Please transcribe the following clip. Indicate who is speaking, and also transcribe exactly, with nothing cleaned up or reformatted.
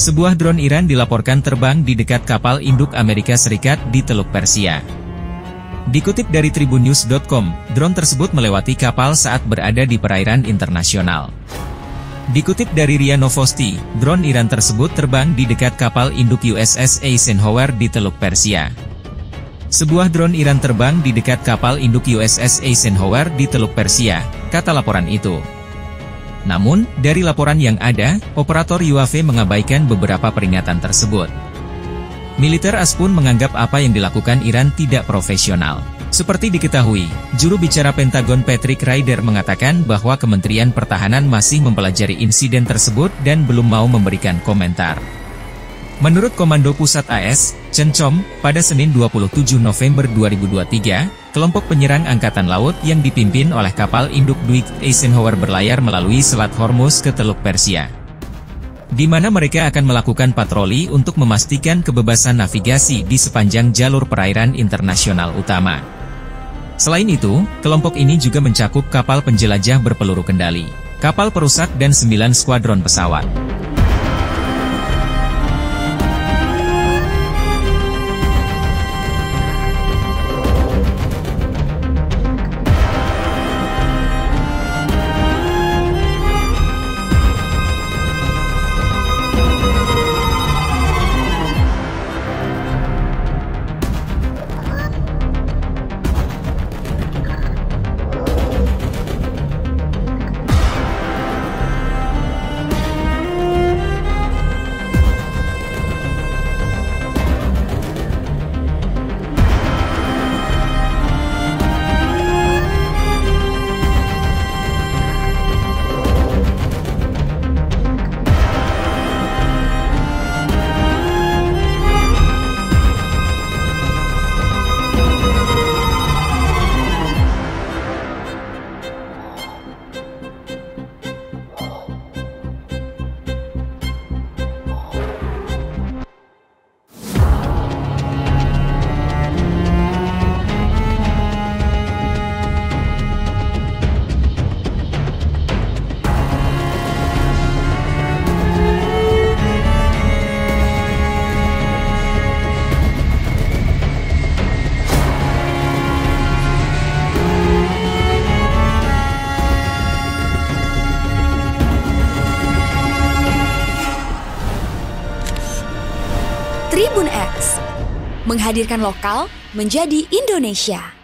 Speaker 1: Sebuah drone Iran dilaporkan terbang di dekat kapal induk Amerika Serikat di Teluk Persia. Dikutip dari tribun news dot com, drone tersebut melewati kapal saat berada di perairan internasional. Dikutip dari R I A Novosti, drone Iran tersebut terbang di dekat kapal induk U S S Eisenhower di Teluk Persia. Sebuah drone Iran terbang di dekat kapal induk U S S Eisenhower di Teluk Persia, kata laporan itu. Namun, dari laporan yang ada, operator U A V mengabaikan beberapa peringatan tersebut. Militer A S pun menganggap apa yang dilakukan Iran tidak profesional. Seperti diketahui, juru bicara Pentagon Patrick Ryder mengatakan bahwa Kementerian Pertahanan masih mempelajari insiden tersebut dan belum mau memberikan komentar. Menurut Komando Pusat A S, CENTCOM, pada Senin dua puluh tujuh November dua ribu dua puluh tiga, kelompok penyerang Angkatan Laut yang dipimpin oleh kapal induk Dwight Eisenhower berlayar melalui Selat Hormuz ke Teluk Persia, di mana mereka akan melakukan patroli untuk memastikan kebebasan navigasi di sepanjang jalur perairan internasional utama. Selain itu, kelompok ini juga mencakup kapal penjelajah berpeluru kendali, kapal perusak dan sembilan skuadron pesawat.
Speaker 2: Tribun X, menghadirkan lokal menjadi Indonesia.